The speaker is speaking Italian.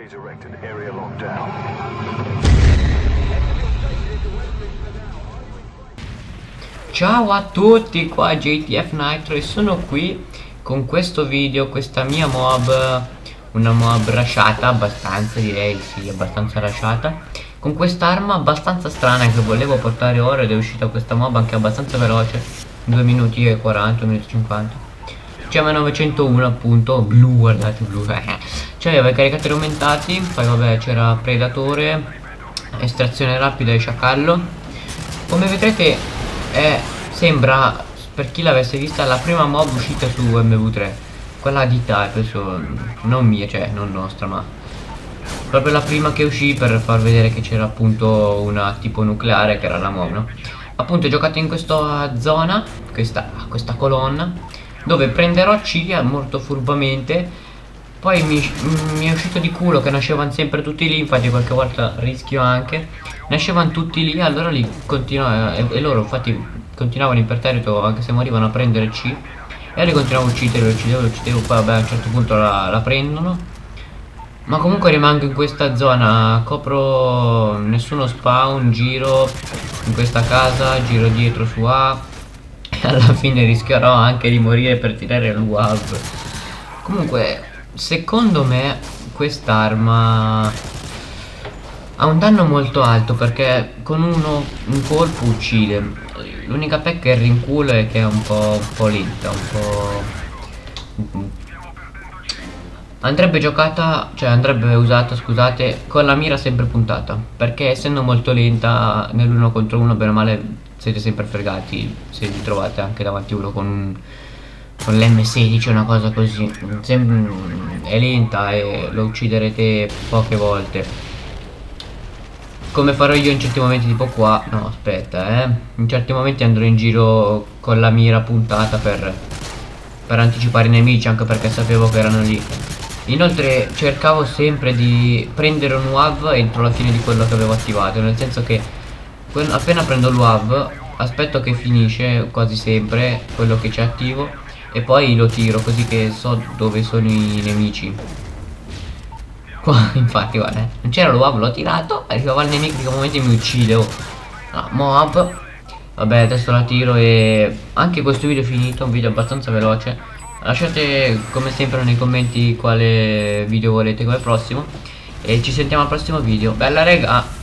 Redirected area lockdown. Ciao a tutti, qua JTF Nitro e sono qui con questo video, questa mia mob, una mob rushata, abbastanza direi, sì, abbastanza rushata, con quest'arma abbastanza strana che volevo portare ora ed è uscita questa mob anche abbastanza veloce, 2 minuti e 40, 2 minuti e 50. C'è 901 appunto, blu, guardate blu, cioè aveva caricatori aumentati, poi vabbè c'era predatore, estrazione rapida e sciacallo. Come vedrete sembra, per chi l'avesse vista, la prima mob uscita su MV3, quella di Type, non mia, cioè non nostra, ma proprio la prima che uscì per far vedere che c'era appunto una tipo nucleare che era la mob, no? Appunto giocate in questa zona, questa colonna, dove prenderò Cilia molto furbamente. Poi mi è uscito di culo che nascevano sempre tutti lì, infatti qualche volta rischio anche. Nascevano tutti lì, allora li continuavo e loro infatti continuavano imperterrito anche se morivano a prendere C. E io li continuavo a uccidere, lo uccidevo, poi vabbè a un certo punto la prendono. Ma comunque rimango in questa zona, copro nessuno spawn, giro in questa casa, giro dietro su A. E alla fine rischierò anche di morire per tirare l'UAV. Comunque secondo me quest'arma ha un danno molto alto perché con un colpo uccide. L'unica pecca è il rinculo e che è un po' lenta, un po'. Andrebbe giocata, cioè andrebbe usata, scusate, con la mira sempre puntata, perché essendo molto lenta nell'1 contro 1 bene o male siete sempre fregati se vi trovate anche davanti uno con l'M16 o una cosa così. È lenta e lo ucciderete poche volte, come farò io in certi momenti, tipo qua. No aspetta, in certi momenti andrò in giro con la mira puntata per anticipare i nemici, anche perché sapevo che erano lì. Inoltre cercavo sempre di prendere un UAV entro la fine di quello che avevo attivato, nel senso che appena prendo l'UAV aspetto che finisce quasi sempre quello che c'è attivo e poi lo tiro, così che so dove sono i nemici. Qua infatti guarda, non c'era l'UAV, l'ho tirato, arrivava il nemico, in momenti mi uccide. Mob. Vabbè, adesso la tiro e anche questo video è finito, un video abbastanza veloce. Lasciate come sempre nei commenti quale video volete come prossimo e ci sentiamo al prossimo video. Bella rega!